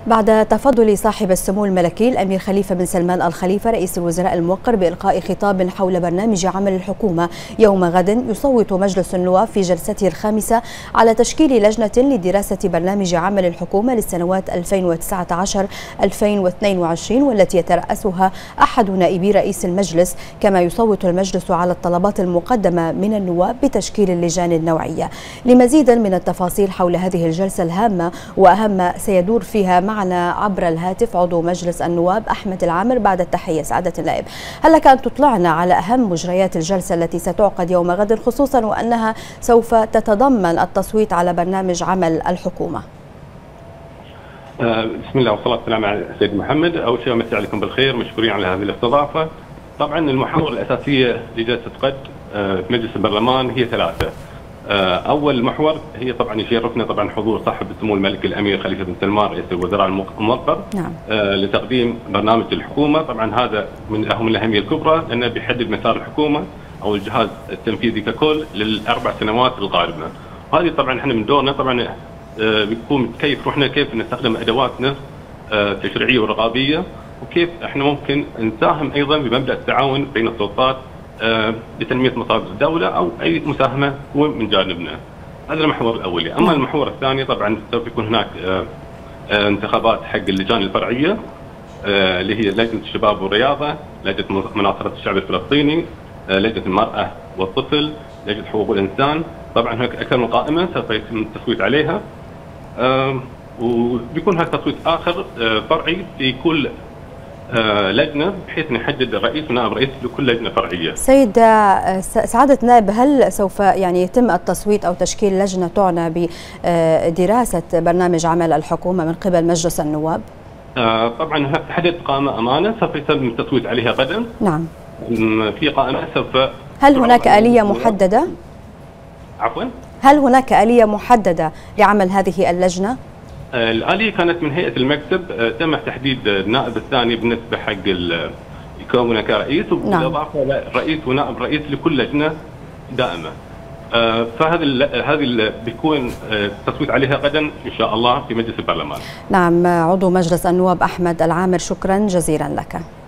بعد تفضل صاحب السمو الملكي الأمير خليفة بن سلمان الخليفة رئيس الوزراء الموقر بإلقاء خطاب حول برنامج عمل الحكومة يوم غد، يصوت مجلس النواب في جلسته الخامسة على تشكيل لجنة لدراسة برنامج عمل الحكومة للسنوات 2019-2022، والتي يترأسها أحد نائبي رئيس المجلس، كما يصوت المجلس على الطلبات المقدمة من النواب بتشكيل اللجان النوعية. لمزيد من التفاصيل حول هذه الجلسة الهامة وأهم ما سيدور فيها معنا عبر الهاتف عضو مجلس النواب أحمد العامر. بعد التحية سعادة النائب، هل لك أن تطلعنا على أهم مجريات الجلسة التي ستعقد يوم غد، خصوصا وأنها سوف تتضمن التصويت على برنامج عمل الحكومة؟ بسم الله والصلاة والسلام على سيد محمد. أول شيء أمسي عليكم بالخير، مشكورين على هذه الاستضافة. طبعا المحاور الأساسية لجلسة غد في مجلس البرلمان هي ثلاثة. أول محور هي طبعا يشرفنا طبعا حضور صاحب السمو الملكي الأمير خليفة بن سلمان رئيس الوزراء الموقر لتقديم برنامج الحكومة. طبعا هذا من أهم الأهمية الكبرى لأنه بيحدد مسار الحكومة أو الجهاز التنفيذي ككل للأربع سنوات القادمة. وهذه طبعا احنا من دورنا طبعا بيكون كيف رحنا كيف نستخدم أدواتنا التشريعية والرقابية، وكيف احنا ممكن نساهم أيضا بمبدأ التعاون بين السلطات لتنمية مصادر الدولة أو أي مساهمة تكون من جانبنا. هذا المحور الأول. أما المحور الثاني طبعا سوف يكون هناك انتخابات حق اللجان الفرعية اللي هي لجنة الشباب والرياضة، لجنة مناصرة الشعب الفلسطيني، لجنة المرأة والطفل، لجنة حقوق الإنسان. طبعا هناك أكثر من قائمة سوف يتم التصويت عليها، وبيكون هذا تصويت آخر فرعي في كل لجنة بحيث نحدد الرئيس ونائب رئيس لكل لجنة فرعية. سيد سعادة النائب، هل سوف يتم التصويت أو تشكيل لجنة تعنى بدراسة برنامج عمل الحكومة من قبل مجلس النواب؟ طبعا تحدد قائمة أمانة سوف يتم التصويت عليها غدا. نعم. في قائمة سوف. هل هناك آلية محددة؟ عفوا؟ هل هناك آلية محددة لعمل هذه اللجنة؟ الآلية كانت من هيئة المكتب، تم تحديد النائب الثاني بالنسبة حق يكونه كرئيس، وبالإضافة لرئيس ونائب رئيس لكل لجنة دائمة. هذه بيكون التصويت عليها غدا إن شاء الله في مجلس البرلمان. نعم، عضو مجلس النواب أحمد العامر، شكرا جزيلا لك.